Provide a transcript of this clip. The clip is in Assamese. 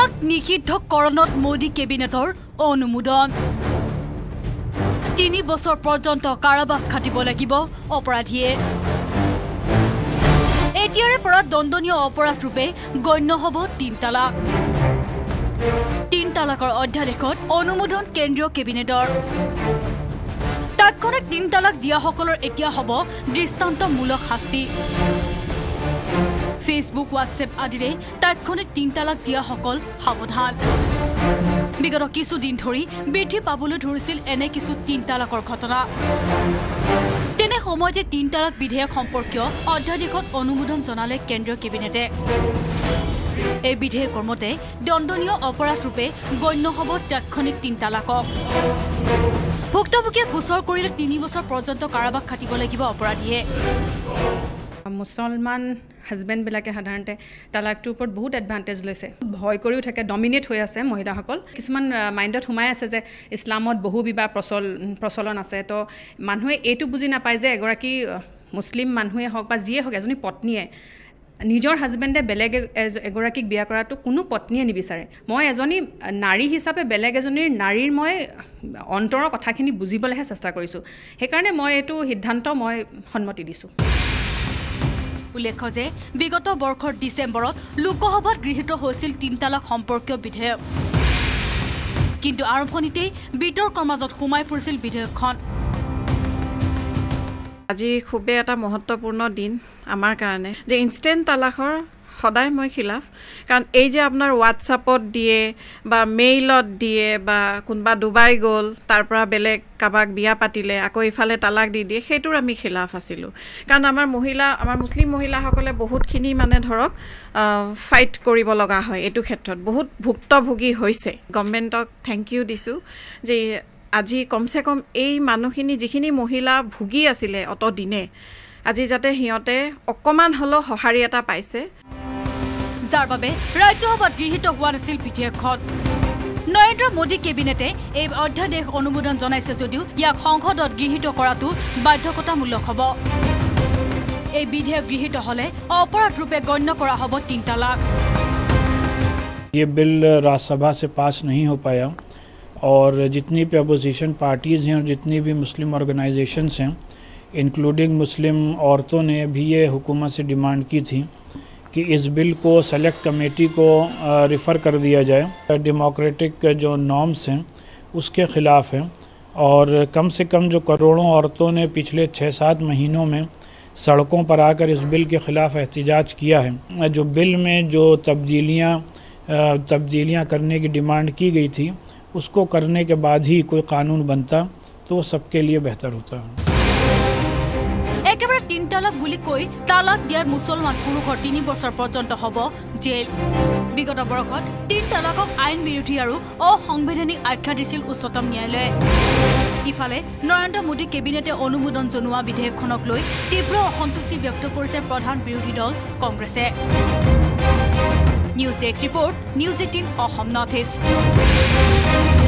তালাক নিষিদ্ধকৰণত মোদী কেবিনেটৰ অনুমোদন 3 বছৰ পৰ্যন্ত কাৰাবাস খাটিব লাগিব অপৰাধীয়ে এতিয়াৰে পৰা দণ্ডনীয় অপৰাধ ৰূপে গণ্য হ'ব 3 তালাক 3 তালাকৰ অধ্যাদেশত অনুমোদন কেন্দ্ৰীয় কেবিনেটৰ তাৎক্ষণিক 3 তালাক দিয়াসকলৰ এতিয়া হ'ব দৃষ্টান্তমূলক শাস্তি ফেসবুক হোৱাটছএপ আদিৰে তাৎক্ষণিক 3 তালাক দিয়াসকল সাৱধান বিগত কিছুদিন ধৰি বৃদ্ধি পাবলৈ ধৰিছিল এনে কিছু 3 তালাকৰ ঘটনা তেনে সময়তে 3 তালাক বিধেয়ক সম্পৰ্কীয় অধ্যাদেশত অনুমোদন জনালে কেন্দ্ৰীয় কেবিনেটে এই বিধেয়কৰ মতে দণ্ডনীয় অপৰাধ ৰূপে গণ্য হ'ব তাৎক্ষণিক 3 তালাকক ভুক্তভোগীয়ে গোচৰ কৰিলে 3 বছৰ পৰ্যন্ত কাৰাবাস খাটিব লাগিব অপৰাধীয়ে মুছলমান হাজবেণ্ড বিলাকে সাধাৰণতে তালাকটোৰ ওপৰত বহুত এডভান্টেজ লৈছে ভয় কৰিও থাকে ডমিনেট হৈ আছে মহিলাসকল কিছুমান মাইণ্ডত সোমাই আছে যে ইছলামত বহু বিবাহ প্ৰচলন আছে তো মানুহে এইটো বুজি নাপায় যে এগৰাকী মুছলিম মানুহে হওক বা যিয়ে হওক এজনী পত্নীয়ে নিজৰ হাজবেণ্ডে বেলেগ এগৰাকীক বিয়া কৰাটো কোনো পত্নীয়ে নিবিচাৰে মই এজনী নাৰী হিচাপে বেলেগ এজনীৰ নাৰীৰ মই অন্তৰৰ কথাখিনি বুজিবলৈহে চেষ্টা কৰিছোঁ সেইকাৰণে মই এইটো সিদ্ধান্ত মই সন্মতি দিছোঁ উল্লেখ্য যে বিগত বৰ্ষৰ ডিসেম্বৰত লোকসভাত গৃহীত হৈছিল 3 তালাক সম্পৰ্কীয় বিধেয়ক কিন্তু আৰম্ভণিতেই বিতৰ্কৰ মাজত সোমাই পৰিছিল বিধেয়কখন আজি খুবেই এটা মহত্বপূৰ্ণ দিন আমাৰ কাৰণে যে ইনষ্টেন্ট তালাকৰ সদায় মই খিলাফ কাৰণ এই যে আপোনাৰ হোৱাটছআপত দিয়ে বা মেইলত দিয়ে বা কোনবা দুবাই গ'ল তাৰ পৰা বেলেগ কাবাক বিয়া পাতিলে আকৌ ইফালে তালাক দি দিয়ে সেইটোৰ আমি খিলাফ আছিলোঁ কাৰণ আমাৰ মুছলিম মহিলাসকলে বহুতখিনি মানে ধৰক ফাইট কৰিব লগা হয় এইটো ক্ষেত্ৰত বহুত ভুক্তভোগী হৈছে গভৰ্ণমেণ্টক থেংক ইউ দিছোঁ যে আজি কমসে কম এই মানুহখিনি যিখিনি মহিলা ভুগি আছিলে অত দিনে আজি যাতে সিহঁতে অকমান হলেও সহাৰি এটা পাইছে যাৰ বাবে ৰাজ্যসভাত গৃহীত হোৱা নাছিল বিধেয়কখন নৰেন্দ্ৰ মোদী কেবিনেটে এই অধ্যাদেশ অনুমোদন জনাইছে যদিও ইয়াক সংসদত গৃহীত কৰাটো বাধ্যতামূলক হ'ব এই বিধেয়ক গৃহীত হলে অপৰাধ ৰূপে গণ্য কৰা হ'ব 3 তালাক ये बिल राज्यसभा से पास नहीं हो पाया और जितनी भी अपोजिशन पार्टीज़ हैं और जितनी भी मुस्लिम ऑर्गेनाइजेशंस हैं इंक्लूडिंग मुस्लिम औरतों ने भी ये हुकूमत से डिमांड की थी कि इस बिल को सेलेक्ट कमेटी को रिफ़र कर दिया जाए डेमोक्रेटिक जो नॉर्म्स हैं उसके ख़िलाफ़ है और कम से कम जो करोड़ों औरतों ने पिछले 6-7 महीनों में सड़कों पर आकर इस बिल के ख़िलाफ़ एहतजाज किया है जो बिल में जो तब्दीलियाँ करने की डिमांड की गई थी उसको करने के बाद ही कोई कानून बनता तो सबके लिए बेहतर होता है একেবাৰে 3 তালাক বুলি কৈ তালাক দিয়াৰ মুছলমান পুৰুষৰ 3 বছৰ পৰ্যন্ত হ'ব জেল বিগত বৰ্ষত 3 তালাকক আইন বিৰোধী আৰু অসাংবিধানিক আখ্যা দিছিল উচ্চতম ন্যায়ালয়ে ইফালে নৰেন্দ্ৰ মোদী কেবিনেটে অনুমোদন জনোৱা বিধেয়কখনক লৈ তীব্ৰ অসন্তুষ্টি ব্যক্ত কৰিছে প্ৰধান বিৰোধী দল কংগ্ৰেছে news desk report news 18 Assam north east